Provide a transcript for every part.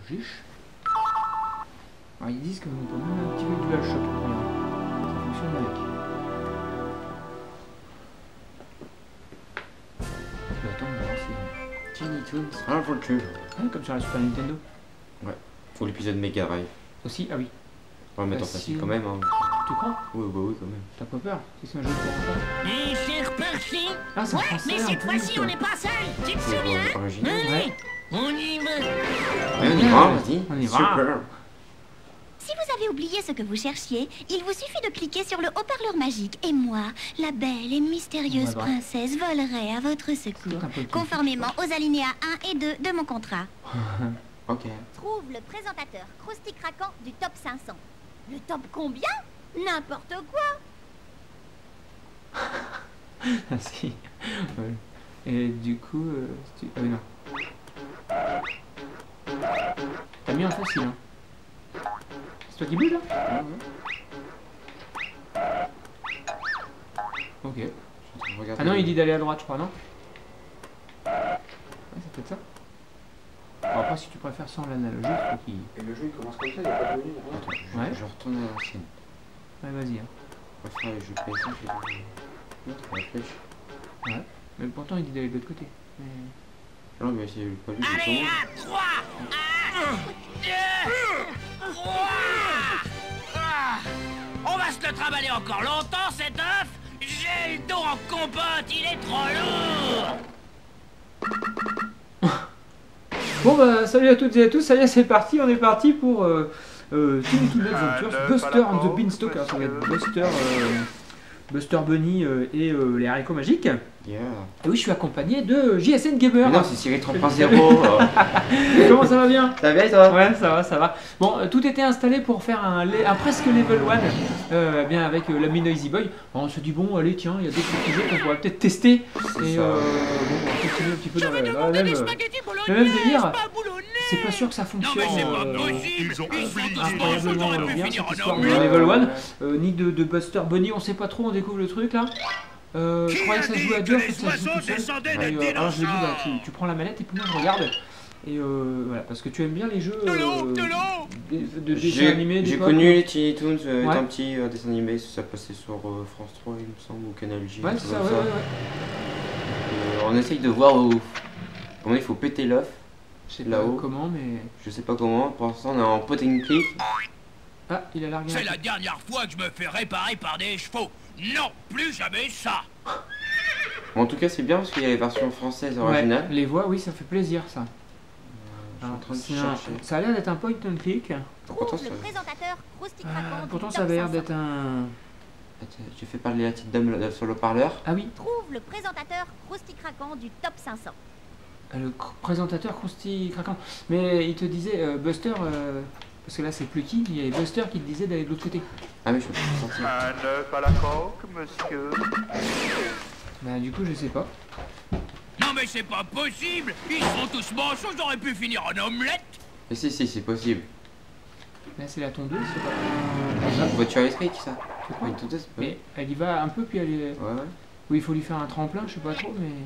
Giche. Alors ils disent qu'on peut même activer le DualShock. Ça fonctionne avec. Tu vas attendre de voir si... Tiny Toons Adventure. Ah, comme sur la Super Nintendo. Ouais. Pour l'épisode Mega Drive. Aussi, ah oui. On va le mettre en facile quand même. Hein. Tu crois? Oui, bah oui, quand même. T'as pas peur si c'est un jeu pour enfants? Et c'est reparti. Ah, c'est en Ouais, français, mais en cette plus. fois-ci, on n'est pas seul. Tu te souviens? Original. Allez, Ouais. on y va. Ouais, on y va, vas-y. On y va. Super. Si vous avez oublié ce que vous cherchiez, il vous suffit de cliquer sur le haut-parleur magique et moi, la belle et mystérieuse Ouais, bah. princesse, volerai à votre secours, un peu le conformément aux alinéas 1 et 2 de mon contrat. Ok. Trouve le présentateur Krusty Craquant du top 500. Le top combien? N'importe quoi. Ah si. Ouais. Et du coup... Ah oui, non. T'as mis en facile, hein. C'est toi qui bouge, là? Ok. Ah non, il dit d'aller à droite, je crois, non? Ouais, c'est peut-être ça. Bon, après, si tu préfères sans l'analogie, faut qu'il... Et le jeu il commence comme ça, il n'y a pas de menu. Ouais. Je retourne à l'ancienne. Ouais, vas-y, hein. On va faire les jeux PS1, j'ai l'autre, la flèche. Ouais. Mais pourtant, il dit d'aller de l'autre côté. Mais... Non, mais c'est pas lui, c'est Allez, comment? à 3, 1, 2, 3. On va se le trimballer encore longtemps, cet œuf. J'ai le dos en compote, il est trop lourd. Bon bah salut à toutes et à tous, ça y est c'est parti, on est parti pour Tiny Toon Adventures, Buster and the Beanstalk, alors ça va être Buster Bunny et les haricots magiques. Yeah. Et oui je suis accompagné de JSN Gamer. Mais non, c'est Siri 3.0. Comment ça va bien? Ça va bien toi? Ouais ça va, ça va. Bon, tout était installé pour faire un presque level 1, bien avec l'ami Noisy Boy. Alors, on se dit bon allez tiens, il y a d'autres petits jeux qu'on pourrait peut-être tester. Et bon, on va continuer un petit peu dans le même délire. C'est pas sûr que ça fonctionne incroyablement bien cette histoire de level 1, ni de Buster Bunny, on sait pas trop, on découvre le truc là. Je croyais que ça se jouait à deux, que ça se joue tout seul. Alors je l'ai dit, bah, tu prends la manette et puis moi je regarde. Et voilà, parce que tu aimes bien les jeux de dessins animés. J'ai connu les Tiny Toons étant petit, dessin animé, ça passait sur France 3 il me semble, ou Canal J. Ouais, c'est ça, ouais. On essaye de voir comment il faut péter l'œuf. Je sais pas comment, mais... Je sais pas comment, pour l'instant on est en pot and click. Ah, il a largué. C'est la dernière fois que je me fais réparer par des chevaux. Non, plus jamais ça. Bon, en tout cas c'est bien parce qu'il y a les versions françaises originales. Ouais, les voix, oui, ça fait plaisir ça. Je suis en train de chercher. Ça a l'air d'être un point and click. Trouve le présentateur Krusty Craquant du Pourtant top ça avait l'air 500. d'être un... J'ai fait parler la petite dame sur le parleur. Ah oui, Trouve le présentateur Krusty Craquant du top 500. le présentateur Krusty Craquant. Mais il te disait, Buster, parce que là c'est Plucky, il y avait Buster qui te disait d'aller de l'autre côté. Ah oui, je me suis senti. Un œuf à la coque, monsieur. Bah du coup je sais pas. Non mais c'est pas possible. Ils sont tous manchots, j'aurais pu finir en omelette. Mais si, c'est possible. Là c'est la tondeuse, c'est pas... Voiture électrique ça. C'est quoi Une tondeuse. Mais elle y va un peu puis elle est... Ouais. Oui il faut lui faire un tremplin, je sais pas trop mais...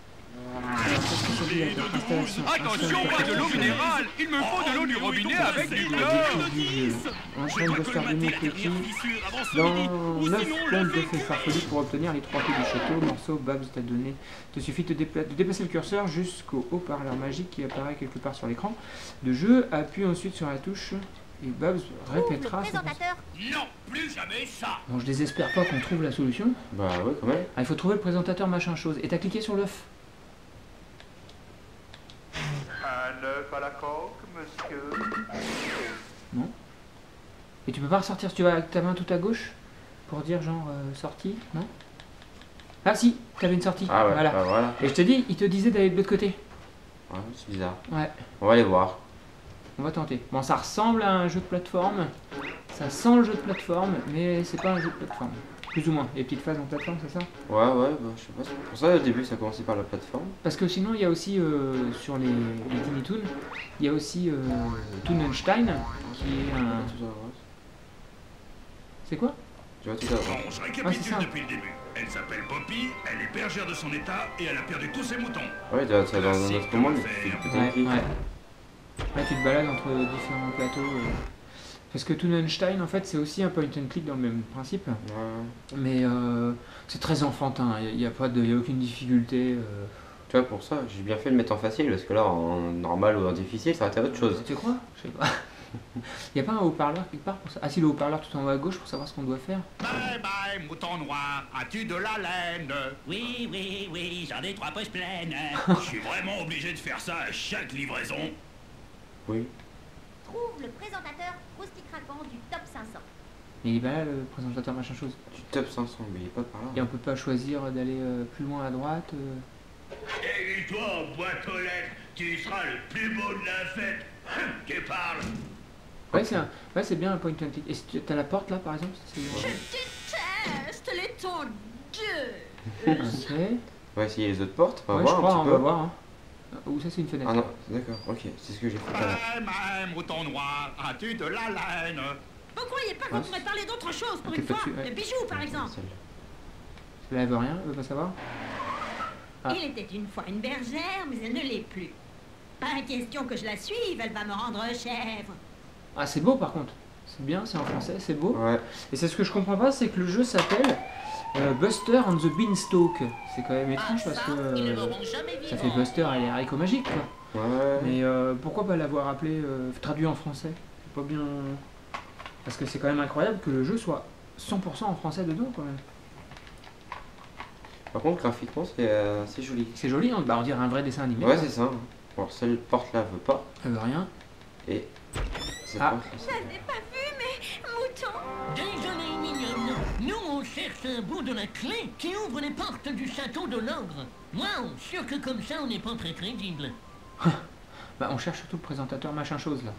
Attention, pas de l'eau minérale. Il me faut de l'eau du robinet avec du chlore. Enchaîne Buster Bunny Plucky dans 9 points d'effet farfelu pour obtenir les 3 clés du château. Morceau, Babs t'a donné. Te suffit de déplacer le curseur jusqu'au haut-parleur magique qui apparaît quelque part sur l'écran de jeu. Appuie ensuite sur la touche et Babs répétera. Trouve le présentateur. Non, plus jamais ça. Bon, je désespère pas qu'on trouve la solution. Bah ouais, quand même. Ah, il faut trouver le présentateur machin chose. Et t'as cliqué sur l'œuf. Un œuf à la coque, monsieur. Non. Et tu peux pas ressortir si tu vas avec ta main tout à gauche pour dire genre sortie, non? Ah si, t'avais une sortie. Ah ouais, voilà. bah voilà. Et je te dis, il te disait d'aller de l'autre côté. Ouais, c'est bizarre. Ouais, On va aller voir. on va tenter. Bon, ça ressemble à un jeu de plateforme. Ça sent le jeu de plateforme, mais c'est pas un jeu de plateforme. Plus ou moins. Les petites phases en plateforme, c'est ça? Ouais, bah je sais pas. C'est pour ça au début ça a commencé par la plateforme. Parce que sinon, il y a aussi sur les Tiny Toon, il y a aussi Toonenstein qui est un. C'est quoi? Tu vois tout à l'heure. On se Ah, c'est récapitule ça. depuis le début. Elle s'appelle Poppy, elle est bergère de son état et elle a perdu tous ses moutons. Ouais, ça dans notre monde, c'est Ouais, peut-être Ouais, écrit. ouais. Là, tu te balades entre différents plateaux. Parce que Toonenstein, en fait, c'est aussi un point and click dans le même principe. Ouais. Mais c'est très enfantin, il n'y a aucune difficulté. Tu vois, pour ça, j'ai bien fait de mettre en facile, parce que là, en normal ou en difficile, ça aurait été autre chose. Tu crois? Je sais pas. Il n'y a pas un haut-parleur quelque part pour ça? Ah si, le haut-parleur tout en haut à gauche pour savoir ce qu'on doit faire. Bye bye, mouton noir, as-tu de la laine? Oui, oui, oui, j'en ai 3 poches pleines. Je suis vraiment obligé de faire ça à chaque livraison. Oui. Trouve le présentateur croustillant craquant du top 500. Mais il est pas là, le présentateur machin chose. Du top 500, mais il est pas par là. Et on peut pas choisir d'aller plus loin à droite. Et toi, boîte aux lettres, tu seras le plus beau de la fête. Tu parles. Ouais, c'est bien un point and click. Et si t'as la porte là par exemple? Je déteste les tondeuses. Ok. On va essayer les autres portes, on va Ouais, je voir crois, un on petit va peu. voir. Hein. Ou ça c'est une fenêtre. Ah non, d'accord, ok, c'est ce que j'ai fait tout à l'heure. Bye bye, mouton noir, as-tu de la laine? Vous croyez pas qu'on pourrait parler d'autre chose pour T'es une pas fois? dessus, ouais. De bijoux par exemple. Celle-là elle veut rien, elle veut pas savoir. Ah. Il était une fois une bergère, mais elle ne l'est plus. Pas question que je la suive, elle va me rendre chèvre. Ah c'est beau par contre. C'est bien, c'est en français, c'est beau. Ouais. Et c'est ce que je comprends pas, c'est que le jeu s'appelle Buster and the Beanstalk. C'est quand même étrange parce que ça fait Buster et les haricots magiques quoi. Ouais. Mais pourquoi pas l'avoir appelé traduit en français? C'est pas bien. Parce que c'est quand même incroyable que le jeu soit 100% en français dedans quand même. Par contre, graphiquement, c'est assez joli. C'est joli, hein, bah, on dirait un vrai dessin animé. Ouais, c'est ça. Bon, celle porte là veut pas. Elle veut rien. Et cette Ah. porte là. Je n'avais pas vu, mais mouton. Désolé, mignonne. Nous, on cherche un bout de la clé qui ouvre les portes du château de l'ogre. Waouh, sûr que comme ça, on n'est pas très crédible. Bah on cherche surtout le présentateur machin chose là.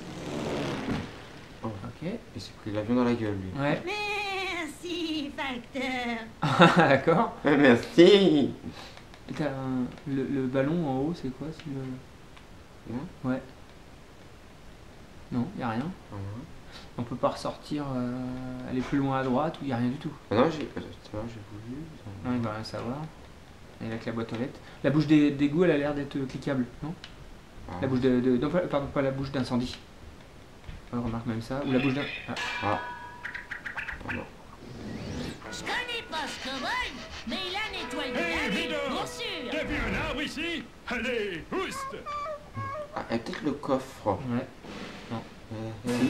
Oh. Ok. Il s'est pris l'avion dans la gueule lui. Ouais. Merci, facteur. D'accord. Merci. T'as le ballon en haut, c'est quoi? C'est le... Non. Ouais. Non, y a rien. Ouais. On peut pas ressortir, aller plus loin à droite ou y a rien du tout. Ah non, j'ai voulu. Non, il va rien savoir. Et avec la boîte aux lettres. La bouche d'égout, elle a l'air d'être cliquable, non? Ah. La bouche de... Non, pardon, pas la bouche d'incendie. On remarque même ça. Ou la bouche d'un... Ah. Ah. Pardon. Je connais pas ce cow-boy, mais il a nettoyé la Hé, vie, Vidor, bien sûr. t'as vu un arbre ici? Allez, ouste. Ah, et peut-être le coffre. Ouais. Si.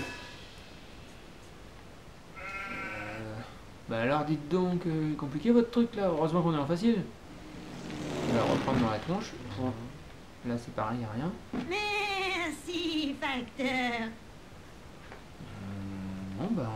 Bah alors dites donc, compliqué votre truc là, heureusement qu'on est en facile. On va reprendre dans la tronche. Bon. Là c'est pareil, y a rien. Merci, facteur. Bon bah...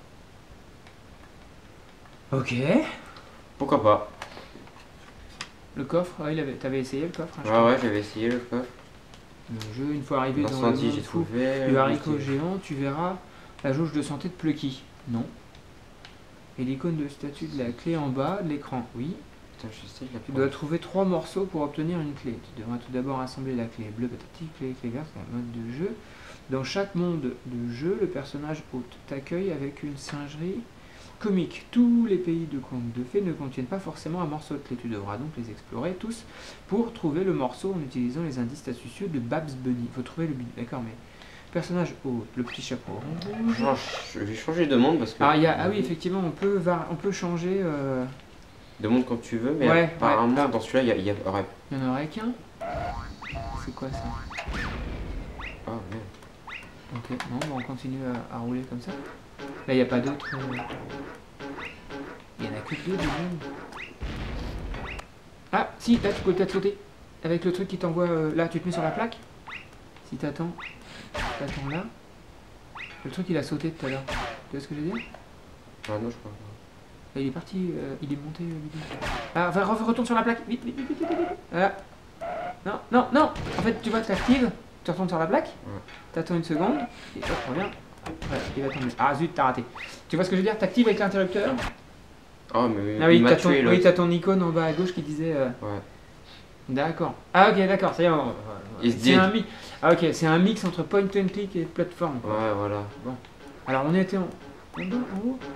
Ok. Pourquoi pas? Le coffre, t'avais essayé le coffre hein, je Ouais, crois. ouais, j'avais essayé le coffre. Le jeu, une fois arrivé dans le L'incendie, monde j'ai fou trouvé. du haricot géant, tu verras la jauge de santé de Plucky. Non. Et l'icône de statue de la clé en bas de l'écran. Oui. Putain, j'essaie de la Tu dois trouver 3 morceaux pour obtenir une clé. Tu devras tout d'abord assembler la clé bleue, patati, clé verte, c'est un mode de jeu. Dans chaque monde de jeu, le personnage hôte t'accueille avec une singerie comique. Tous les pays de contes de fées ne contiennent pas forcément un morceau de clé. Tu devras donc les explorer tous pour trouver le morceau en utilisant les indices astucieux de Babs Bunny. Il faut trouver le but. D'accord, mais personnage hôte, le petit chapeau rouge. Genre, je vais changer de monde parce que. Ah oui, effectivement, on peut changer. De monde quand tu veux, mais Ouais, apparemment ouais. dans celui-là, il y aurait. Il n'y en aurait qu'un. C'est quoi ça? Ah merde. Ok, non, bah on continue à rouler comme ça. Là, il n'y a pas d'autres. Il n'y en a que 2 de monde. Ah, si, là, tu peux peut-être sauter. Avec le truc qui t'envoie. Là, tu te mets sur la plaque. Si t'attends là. Le truc, il a sauté tout à l'heure. Tu vois ce que je veux dire? Ah non, je crois pas. Là, il est parti, il est monté. Ah, enfin, retourne sur la plaque. Vite, vite, vite, vite, vite. Voilà. Non, non, non. En fait, tu vois, tu actives. Tu retournes sur la plaque. Ouais. T'attends une seconde. Et hop, reviens. Voilà, il va tomber. Ah zut, t'as raté. Tu vois ce que je veux dire? T'actives avec l'interrupteur. Oh, mais Ah oui, il m'a t'as tué ton, l'autre. oui, t'as ton icône en bas à gauche qui disait. Ouais. D'accord. Ah ok, d'accord, ça y est. Il se C'est dit. un mix. Ah ok, c'est un mix entre point and click et plateforme. Quoi. Ouais, voilà. Alors on était en bas, en haut.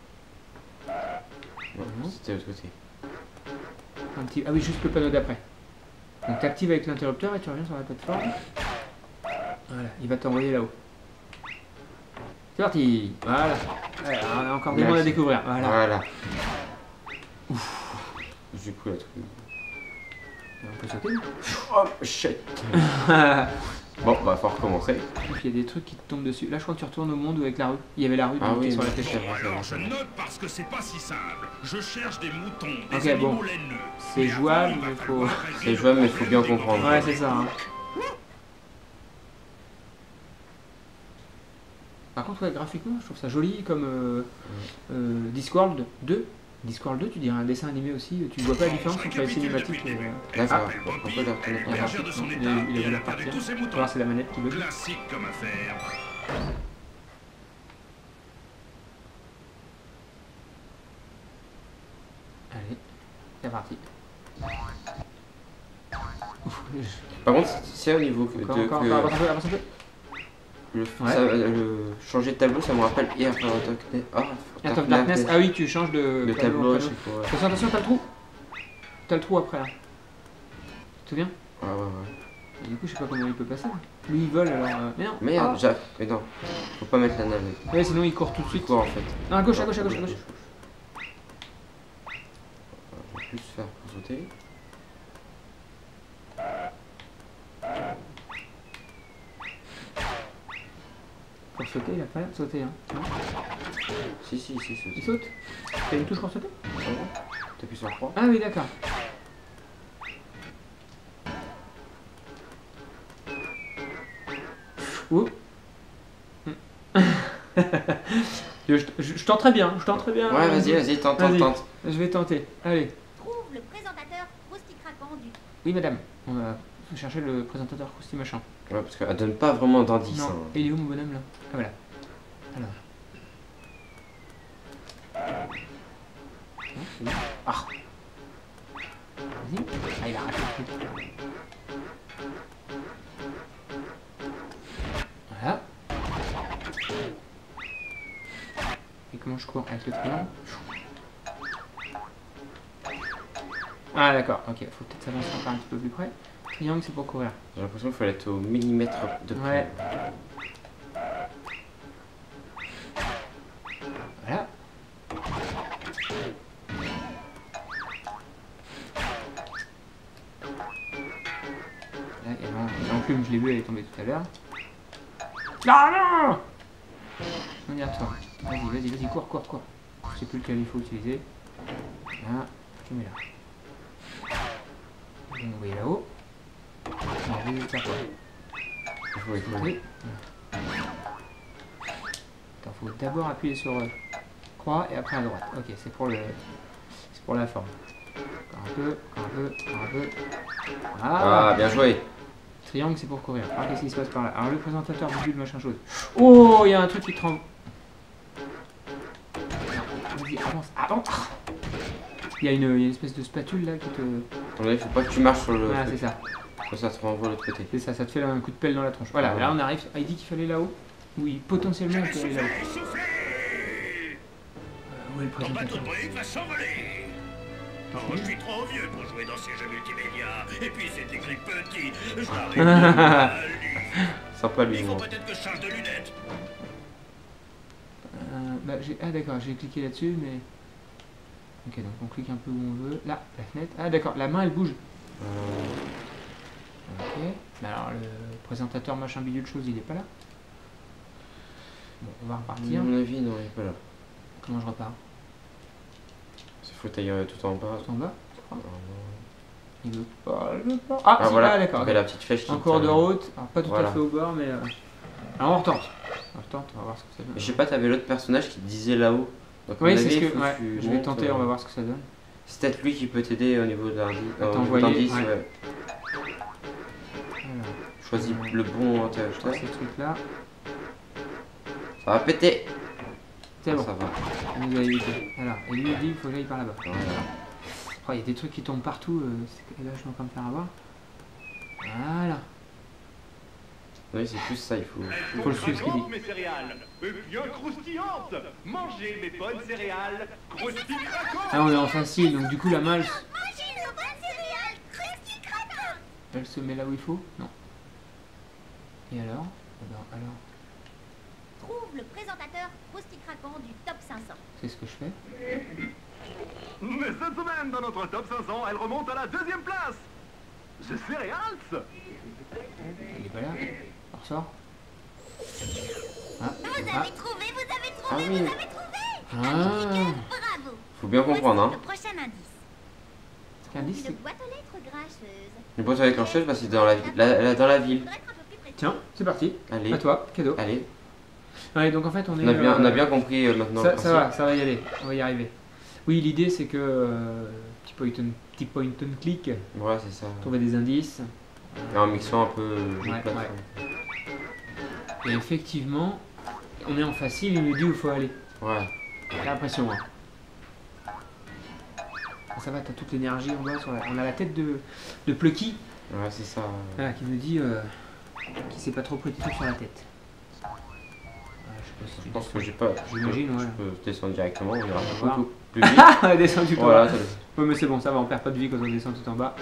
Ouais, c'était de l'autre côté. Un petit... Ah oui, juste le panneau d'après. Donc t'actives avec l'interrupteur et tu reviens sur la plateforme. Voilà, il va t'envoyer là-haut. C'est parti. Voilà. Ouais, on a encore des mondes à découvrir. Voilà. Voilà. Ouf. Du coup, la truc. On peut sauter. Oh, shit. Bon, bah, faut recommencer. Et puis il y a des trucs qui te tombent dessus. Là, je crois que tu retournes au monde où avec la rue. Il y avait la rue Ah qui est oui, sur la oui. flèche. Alors je note parce que c'est pas si simple. Je cherche des moutons, des Ok, animaux bon. laineux. C'est Mais jouable, avant, il va mais faut- falloir C'est résoudre jouable, mais le faut bien problème des comprendre. Ouais, c'est ça. Hein. Par contre, ouais, graphiquement, je trouve ça joli comme Discworld 2. Discworld 2, tu dirais un dessin animé aussi. Tu vois pas la différence entre les cinématiques et. D'accord, Ah. on peut le retourner. Il a Bergère de son il état, a voulu il a repartir. perdu tous ses moutons. Alors, c'est la manette qui bug. Classique comme affaire. Allez, c'est parti. Ouf, Par contre, c'est au niveau que, encore, de, encore, que avance un peu, avance un peu. le, Ouais. le changer de tableau, ça me rappelle Here for Darkness. Art of Darkness. Ah oui, tu changes de Le panneau en tableau, je panneau. sais pas. Attention, attention, t'as le trou. T'as le trou après là. Tu te souviens? Ouais, ouais, ouais. Et du coup, je sais pas comment il peut passer. Lui, il vole alors. Mais non. Merde, Ah. mais non. Faut pas mettre la navette. Ouais, sinon il court tout de C'est suite. quoi en fait? Non, à gauche, à gauche, à gauche, à gauche. Je vais plus faire pour sauter. Pour sauter, il a pas l'air de sauter. Hein. Non. Si, si, si, saute. Il saute. T'as une touche pour sauter? T'appuies sur 3. Ah oui, d'accord. Oh. Je tente très bien, je tente très bien. Ouais, vas-y, vas-y, tente, tente, Vas-y. tente. Je vais tenter. Allez. Trouve le présentateur Krusty Craquant du... Oui, madame. On va chercher le présentateur Krusty machin. Ouais, parce qu'elle donne pas vraiment d'indices. Non. Hein. Et il est où mon bonhomme là? Ah voilà. Alors. Non, c'est bon. Ah. Vas-y. Ah, il a raté le truc. Voilà. Et comment je cours avec le triangle? Ah d'accord, ok, faut peut-être s'avancer encore un petit peu plus près. Triangle c'est pour courir. J'ai l'impression qu'il faut être au millimètre de près. Ouais. Voilà. Là, il y a l'enclume, je l'ai vu, elle est tombée tout à l'heure. Non, non. On y retourne. Vas-y, vas-y, vas-y, cours, cours, cours. Je sais plus lequel il faut utiliser. Là, tu mets là. Je vais envoyer là-haut. On va faire quoi? Il faut. Oui. Attends, faut d'abord appuyer sur croix et après à droite. Ok, c'est pour la forme. Encore un peu, encore un peu, encore un peu. Ah, Ah, bien joué. triangle c'est pour courir. Alors qu'est-ce qui se passe par là? Alors le présentateur bidule machin chose. Oh, il y a un truc qui te rend. Vas-y, avance, avance. Il y a une espèce de spatule là qui te. Attendez, faut pas que tu marches sur le. Voilà, truc. c'est ça. Comme ça te renvoie de l'autre côté. C'est ça, ça te fait un coup de pelle dans la tronche. Voilà, Ah ouais. là on arrive. Ah, il dit qu'il fallait là-haut. Oui, potentiellement il faut aller là-haut. Soufflez. Où est le Ton bateau présentateur? de briques va s'envoler. Oh, je suis trop vieux pour jouer dans ces jeux multimédia. Et puis c'est écrit petit. Je n'arrive pas à lire. Sympa lui. Il faut non. peut-être que je change de lunettes. Bah, ah d'accord, j'ai cliqué là-dessus, mais... Ok, donc on clique un peu où on veut. Là, la fenêtre. Ah d'accord, la main elle bouge. Ok. Mais alors le présentateur machin bidule chose, il est pas là. Bon, on va À repartir. mon avis, non, il est pas là. Comment je repars? C'est faut tailler tout en bas. Tout en bas? Non. Il veut pas, il veut pas. Ah, Ah si, voilà, ah, d'accord. ok, la petite flèche qui En cours de tient. route, alors pas tout Voilà. à fait au bord, mais... Alors on retente. On retente, on va voir ce que ça donne. Je sais pas, t'avais l'autre personnage qui te disait là-haut. Donc, à Oui, mon c'est avis, ce il que... faut Ouais, tu je vais montes, tenter, on va voir ce que ça donne. C'est peut-être lui qui peut t'aider au niveau d'indice. t'envoyer, ouais. Ouais. Alors, Choisis le bon je interrupteur. crois que ces trucs-là... Ça va péter. C'est bon, Ça va. on nous a évité. Alors, et lui il dit il faut que j'aille par là-bas. Voilà. Oh, il y a des trucs qui tombent partout, et là je vais encore me faire avoir. Voilà. Oui, c'est plus ça, il faut. Faut le suivre ce qu'il dit. Mes céréales, et bien croustillantes. Mangez mes bonnes céréales, Krusty Craquant. Ah, on est en facile, donc du coup la main Mangez nos bonnes céréales Krusty Craquant. elle se met là où il faut? Non. Et alors? Alors, Trouve le présentateur Krusty Craquant du top 500. c'est ce que je fais. Mais cette semaine, dans notre top 500, elle remonte à la 2e place. The Cereals. Il est pas là. On ressort. Ah. Vous avez trouvé, vous avez trouvé, Ah oui. vous avez trouvé. Ah. Bravo. Faut bien comprendre, hein. Le prochain indice. Indice, Une boîte aux lettres grincheuse. Une boîte avec un chef, bah, c'est dans la ville. Faudrait être un peu plus précis. Tiens, c'est parti. Allez. À toi, cadeau. Allez. Ouais, donc en fait, on est. On a bien compris maintenant. le Ça principe. va y aller. On va y arriver. Oui, l'idée c'est que petit point and click, Ouais, c'est ça. trouver des indices. Et en mixant un peu les Ouais, plateformes. Et effectivement, on est en facile, il nous dit où il faut aller. Ouais. J'ai l'impression. Hein. Ah, ça va, t'as toute l'énergie en bas. On a la tête de Plucky, Ouais, c'est ça. voilà, qui nous dit qu'il sait pas trop quoi de trucs sur la tête. Je sais pas si Je tu pense que j'ai pas. J'imagine, ouais. Je peux descendre directement, on ira voir. beaucoup plus vite. Ah, on a descendu tout en Voilà, bas. Ouais, mais c'est bon, ça va, on perd pas de vie quand on descend tout en bas.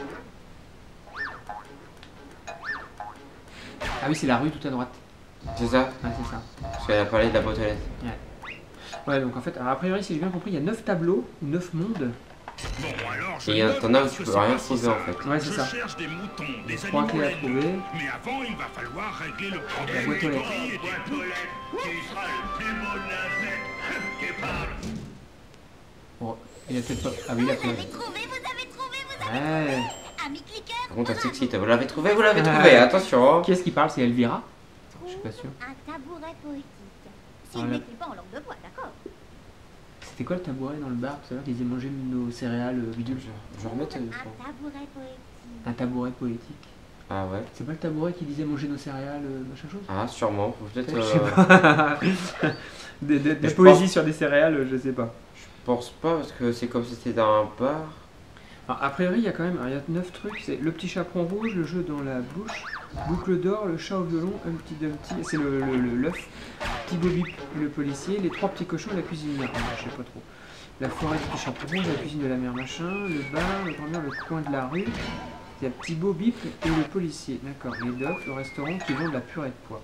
Ah oui, c'est la rue tout à droite. c'est ça. Ah, c'est ça. Parce qu'elle a parlé de la boîte aux lettres. Ouais, donc en fait, alors, a priori, si j'ai bien compris, il y a 9 tableaux, 9 mondes. Bon, alors, Et t'en as où tu peux rien trouver en fait. Ouais, c'est Je ça. cherche des moutons, des 3 animaux clés à laineux. trouver. Mais avant, il va falloir régler le La problème boîte aux des lettres. prix et des boîtes aux lettres. Qui sera le plus beau de la fête? Qui parle? Bon, il a peut-être pas. Ah oui, il a Vous fait. avez trouvé, vous avez trouvé, vous avez Ouais. Ami cliqueur. Par contre, c'est sexy, vous l'avez trouvé, attention. Hein. Qui est-ce qui parle? C'est Elvira? Je suis pas sûr. Un tabouret poétique. S'il Voilà. n'écrit pas en langue de bois, d'accord. C'était quoi le tabouret dans le bar tout à l'heure? Ils disaient manger nos céréales bidule. Je vais remettre. Un tabouret poétique. Un tabouret poétique. Ah ouais. C'est pas le tabouret qui disait manger nos céréales, machin chose? Ah, sûrement. Faut peut-être. Je sais pas. Des je poésies pense- sur des céréales, je sais pas. Je pense pas parce que c'est comme si c'était dans un bar. Alors, a priori, il y a quand même il y a 9 trucs. C'est le petit chaperon rouge, le jeu dans la bouche, boucle d'or, le chat au violon, Humpty Dumpty, c'est l'œuf, petit Bobby le policier, les 3 petits cochons et la cuisinière. Ah, je sais pas trop. La forêt du petit chaperon rouge, la cuisine de la mère machin, le bar, le grand-mère, le coin de la rue. Il y a petit Bobby et le policier. D'accord. Les docs, le restaurant qui vend de la purée de pois.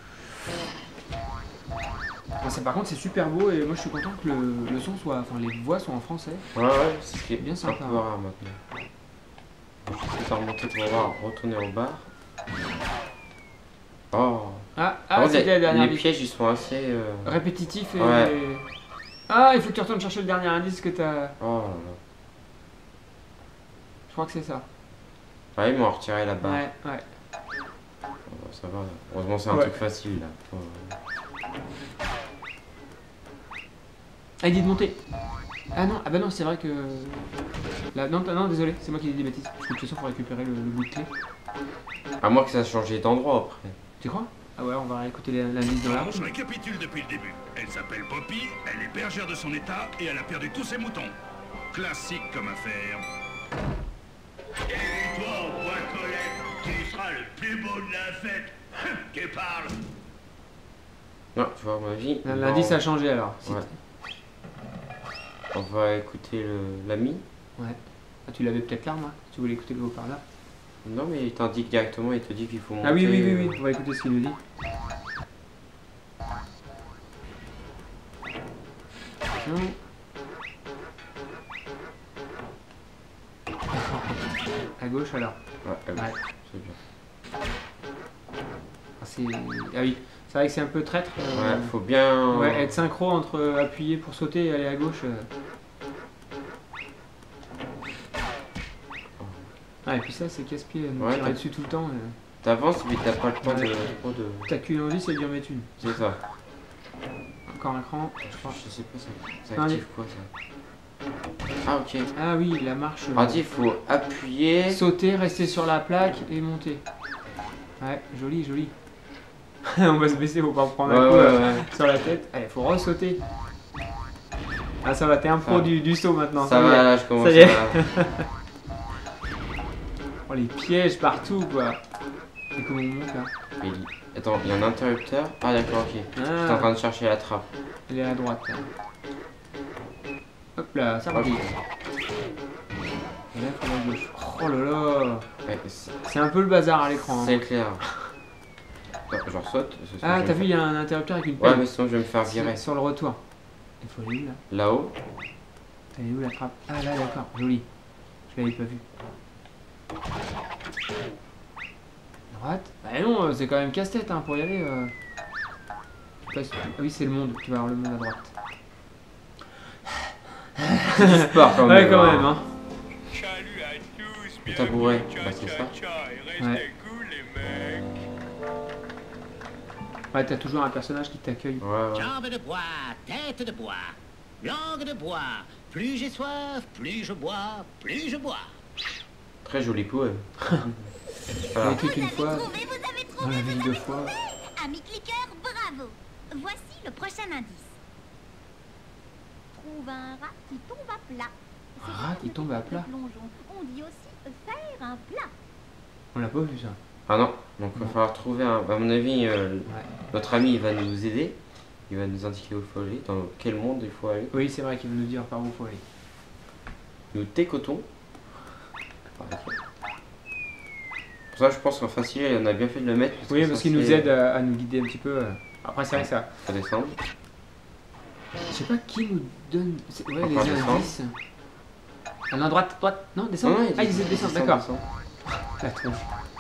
Bon, par contre, c'est super beau et moi je suis content que le son soit. Enfin, les voix sont en français. Ouais, c'est ce qui est Bien un sympa, peu rare maintenant. Je vais essayer de remonter pour voir, retourner au bar. Oh. Ah, Par contre, c'était la dernière les liste. pièges ils sont assez. Répétitif et. Ouais. Ah, il faut que tu retournes chercher le dernier indice que t'as. Oh là là. Je crois que c'est ça. Ah, ils m'ont retiré la barre. Ouais, ouais. Oh, ça va. Heureusement, c'est un Ouais. truc facile là. Oh. Ah, il dit de monter. Ah non, ah bah non, c'est vrai que. Là, non, non, désolé, c'est moi qui dis des bêtises. Parce que de toute façon, faut récupérer le bout de clé. À moins que ça a changé d'endroit après. Tu crois? Ah ouais, on va écouter l'indice dans la rue. Je récapitule depuis le début. Elle s'appelle Poppy, elle est bergère de son état et elle a perdu tous ses moutons. Classique comme affaire. Et toi, boîte aux lettres, qui sera le plus beau de la fête? Qui parle? Non, tu vois, à mon avis. L'indice a changé alors. Si Ouais. On va écouter l'ami. Ouais. Ah, tu l'avais peut-être là, moi, si tu voulais écouter le haut-parleur. Non, mais il t'indique directement, il te dit qu'il faut monter. Ah oui, oui, oui, oui, on va écouter ce qu'il nous dit. Attention. À gauche alors. Ouais, Ouais. c'est bien. Ah oui, c'est vrai que c'est un peu traître. Ouais, faut bien. Ouais, être synchro entre appuyer pour sauter et aller à gauche. Ah, et puis ça, c'est casse-pied, nous Ouais, tirer t'as- dessus tout le temps. T'avances, mais t'as pas le temps Ouais. trop de. T'as qu'une envie, c'est d'y en mettre une. C'est ça. Encore un cran, je crois. Je sais pas, ça Non, active quoi ça? Ah, ok. Ah oui, la marche. Ah, il faut appuyer. Sauter, rester sur la plaque et monter. Ouais, joli, joli. On va se baisser, faut pas prendre un coup sur la tête. Allez, faut re-sauter. Ah, ça va, t'es un pro Ça- du saut maintenant. Ça y est. va, là, je commence Ça y est. à. Oh, les pièges partout, quoi. Et comment on monte là? Mais attends, il y a un interrupteur. Ah, d'accord, ok. J'étais en Ah, train de chercher la trappe. elle est à droite là. Hop là, ça va Hop. vite. Et là, il faut la gauche. Oh là là. Ouais, C'est un peu le bazar à l'écran. c'est Hein. clair. Attends, je saute. Ah, t'as vu, il y a un interrupteur avec une Ouais, pelle. mais sinon je vais me faire virer. Sur le retour. Il faut aller où là? Là-haut. Elle est où la trappe? Ah là, d'accord, joli. Je l'avais pas vu. Droite? Bah non, c'est quand même casse-tête hein, pour y aller. Ah oui, c'est le monde, tu vas avoir le monde à droite. C'est du sport quand même. Ouais, quand même, hein. Salut à tous, Le tabouret, bienvenue, bah, c'est ça. et Ouais. restez cool les mecs. Ouais, t'as toujours un personnage qui t'accueille. Ouais, ouais. Jambes de bois, tête de bois, langue de bois. Plus j'ai soif, plus je bois, plus je bois. Très joli poème. Il Voilà. était une fois Vous avez dans trouvé, la ville de fois. Ami cliqueur, bravo. Voici le prochain indice. Trouve un rat qui tombe à plat. Un rat qui tombe à plat? Plongeon. On dit aussi faire un plat. On l'a pas vu ça. Ah non, donc il va falloir trouver un. À mon avis, notre ami il va nous aider. Il va nous indiquer où il faut aller, dans quel monde il faut aller. Oui, c'est vrai qu'il veut nous dire par où il faut aller. Nous técotons. Pour ça, je pense qu'en facile, on a bien fait de le mettre. Oui, parce qu'il nous aide à nous guider un petit peu. Après, c'est vrai que ça. Faut descendre. Je sais pas qui nous donne. Ouais, les Encore descendre. indices. Ah non, droite, droite. Non, descendre. Non, Ah, ils essaient de descendre, d'accord. descendre. La tronche.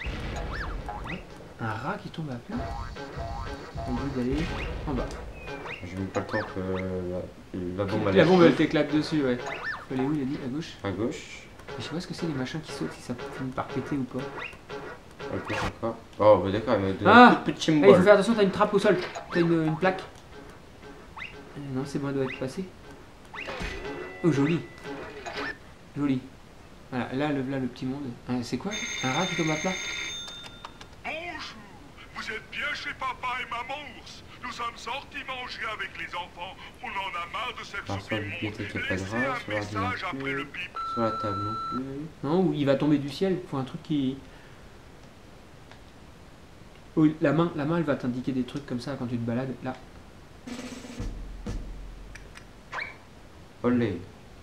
Un rat qui tombe à plat. On dit d'aller en bas. J'ai mis pas le temps que la bombe La bombe elle t'éclate dessus, ouais. Faut aller où, il a dit? À gauche? À gauche. Je sais pas ce que c'est les machins qui sautent, si ça finit par péter ou pas. À gauche encore. Oh, bah d'accord, mais de Ah, petit il faut faire attention, t'as une trappe au sol. T'as une plaque. Non, c'est bon, elle doit être passée. Oh, joli. Joli. Voilà, là le petit monde. C'est quoi? Un rat qui tombe à plat? Bonjour, vous êtes bien chez papa et maman ours. Nous sommes sortis manger avec les enfants. On en a marre de cette Alors, soupe sur la immonde. bibliothèque, il n'y a pas de Laissez rat. un Sur message après le l'ordinateur. bip. Sur la table non plus. Non, ou il va tomber du ciel. Faut un truc qui. Oh, la main, elle va t'indiquer des trucs comme ça quand tu te balades. Là. Olé.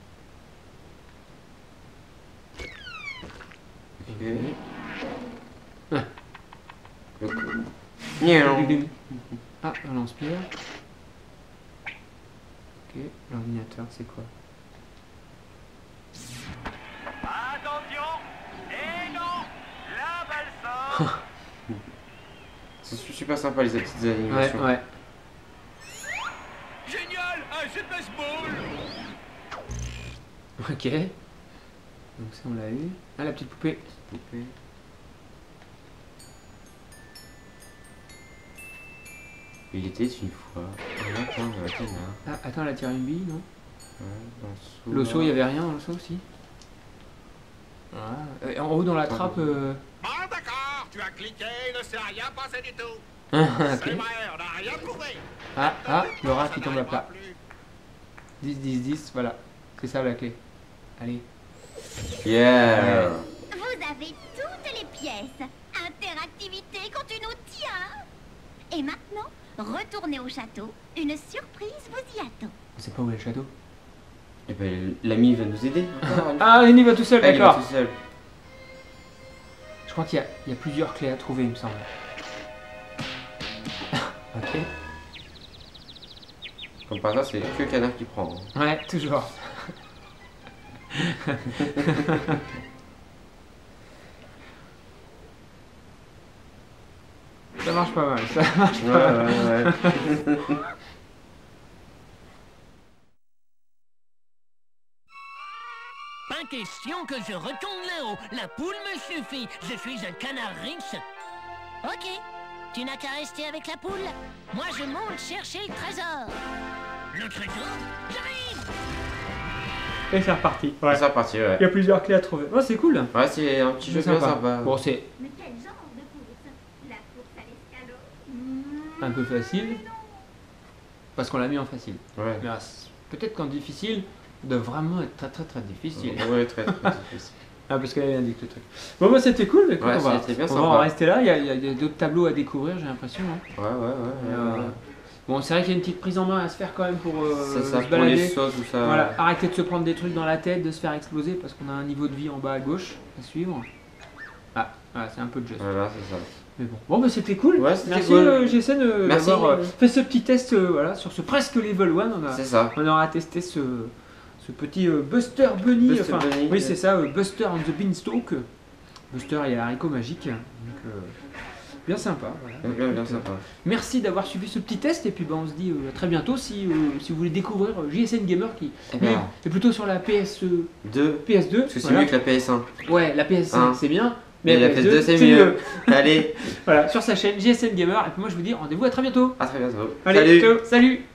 Ok. Ah. Le coup. Miaou. Ah, un lance-pierre. Ok, l'ordinateur, c'est quoi? Attention. Et non. La balle sort. C'est super sympa les petites Ouais, animations. ouais. Génial, un jet de baseball. Ok. Donc ça on l'a eu. Ah la petite poupée. Poupée. Il était une fois. Attends, là. Ah attends, elle a tiré une bille, non? Ouais, dans le seau, L'osso, là. il y avait rien dans l'osso aussi? Voilà. En haut dans la trappe. Bon d'accord, tu as cliqué, il ne s'est rien passé du tout. Ok. C'est vrai, on n'a rien trouvé. Ah, le rat qui Ça tombe à n'arrivera plat. plus. 10, 10, 10, voilà. C'est ça la clé. Allez. Yeah. Vous avez toutes les pièces. Interactivité quand tu nous tiens. Et maintenant, retournez au château. Une surprise vous y attend. On sait pas où est le château. Et ben l'ami va nous aider. Ah, il y va tout seul, Ah, il va d'accord. tout seul. Je crois qu'il y a plusieurs clés à trouver, il me semble. Ok. Comme par hasard, c'est que le canard qui prend. Hein. Ouais, toujours. Ça marche pas mal, ça marche pas mal. Ouais. Pas question que je retourne là-haut. La poule me suffit. Je suis un canard riche. Ok. Tu n'as qu'à rester avec la poule. Moi, je monte chercher le trésor. Le trésor? J'arrive! Et c'est reparti. Ouais. C'est reparti, ouais. Il y a plusieurs clés à trouver. Oh, c'est cool. Ouais, c'est un petit jeu C'est bien sympa. sympa. Bon, c'est Mais quel genre de course? La course à l'escalot? un peu facile. Parce qu'on l'a mis en facile. Ouais. Mais peut-être qu'en difficile, de vraiment être très très très difficile. Ouais, très difficile. Ah, parce qu'elle indique le truc. Bon, moi c'était cool. Écoute, Ouais, on va, c'était bien on sympa. va en rester là. Il y a d'autres tableaux à découvrir, j'ai l'impression. Hein. Ouais. Bon, c'est vrai qu'il y a une petite prise en main à se faire quand même pour C'est ça, se pour les balader. sauts, tout ça. Voilà, arrêtez de se prendre des trucs dans la tête, de se faire exploser parce qu'on a un niveau de vie en bas à gauche à suivre. Ah, voilà, c'est un peu de jeu. Voilà, c'est ça. Mais bon, bah, c'était cool. Ouais, c'était Merci cool. GSN Merci. d'avoir fait ce petit test voilà, sur ce presque level 1. C'est ça. On aura testé ce petit Buster Bunny. Buster Enfin, Bunny, oui, c'est ça, Buster on the Beanstalk. Buster et haricot magique. Donc, bien sympa. Voilà. Bien sympa. Merci d'avoir suivi ce petit test et puis on se dit à très bientôt si vous voulez découvrir JSN Gamer qui lui, est plutôt sur la PS2. Parce que c'est mieux que la PS1. Ouais, la PS1 c'est bien. Mais la PS2 c'est mieux. Allez. Voilà, sur sa chaîne JSN Gamer. Et puis moi je vous dis rendez-vous à très bientôt. À très bientôt. Allez, Salut. Salut.